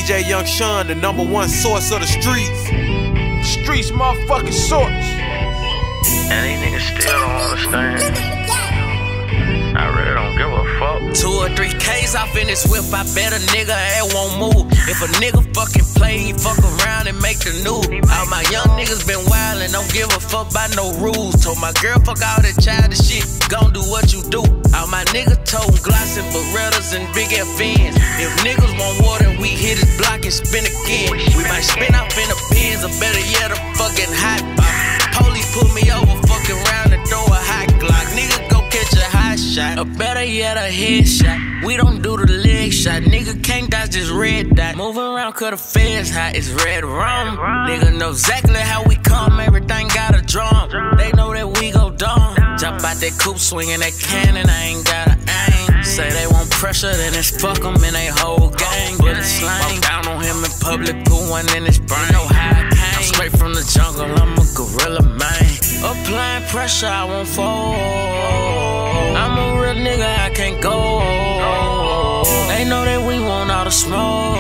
DJ Young Sean, the #1 source of the streets. Streets motherfucking source. And these niggas still don't understand. I really don't give a fuck. 2 or 3 K's off in this whip, I bet a nigga ass won't move. If a nigga fucking play, he fuck around and make the news. All my young niggas been wildin', don't give a fuck by no rules. Told my girl fuck all that childish shit, gon' do what you do. All my niggas told Gloss and Berettas and big FNs. If niggas want water, we hit his block and spin again. We might spin off in the Benz, or better yet a fucking hot box. Police pull me over, fucking round and throw a hot Glock. Nigga go catch a hot shot, or better yet a headshot. We don't do the leg shot, nigga can't dodge this red dot. Moving around cause the feds hot, it's red rum. Nigga know exactly how we come, everything got a drum. They know that we go dumb. Jump out that coupe swinging that cannon, I ain't got a aim. Say they want pressure, then it's fuck them in they whole gang. Bullet slang, down on him in public, put one in his brain. Know how I came, I'm straight from the jungle, I'm a gorilla man. Applying pressure, I won't fall. I'm a real nigga, I can't go. They know that we want all the smoke.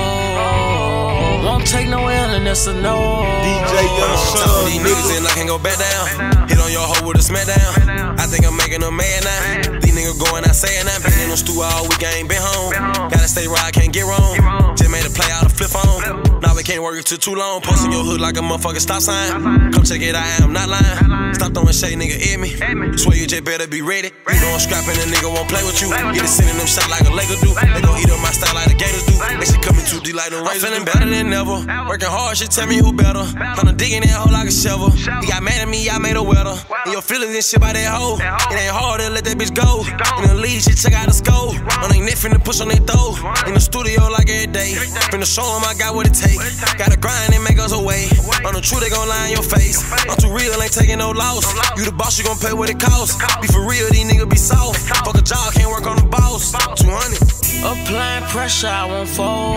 Won't take no L and it's a no. DJ Young Sean, these niggas and I can't go back down. Hit on your hoe with a smackdown. I think I'm making them mad now. These niggas going out saying I been in the stew all week, I ain't been home. Gotta stay right, I can't get wrong. Just made a play out of flip phone. Now we can't work it too long. Posting your hood like a motherfucking stop sign. Come check it out, I'm not lying. Stop throwing shade, nigga, hit me. Swear you just better be ready. You know I'm scrapping, a nigga won't play with you. Get it sending them shots like a Laker do. They gon' eat up my style like the Gators do. They shit coming too deep like the Razors. I'm feeling better than ever. Working hard, shit tell me who better. I'm digging that hole like a shovel. He got mad at me, I made a wetter. And your feelings and shit by that hoe. It ain't hard to let that bitch go. In the lead, shit check out the scope. On they neck finna push on they throat. In the studio like every day. Finna show them I got what it take. Gotta grind and make us away. On the truth, they gon' lie in your face. I'm too real, ain't taking no loss. You the boss, you gon' pay what it costs. Be for real, these niggas be soft. Fuck a job, can't work on the boss. 200. Applying pressure, I won't fall.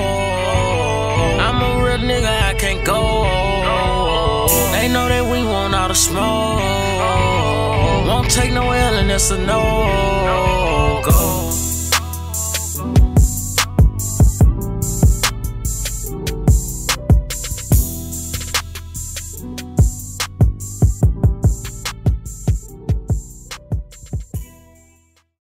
I'm a real nigga, I can't go. They know that we want all the smoke. Won't take no L and it's a no. Go.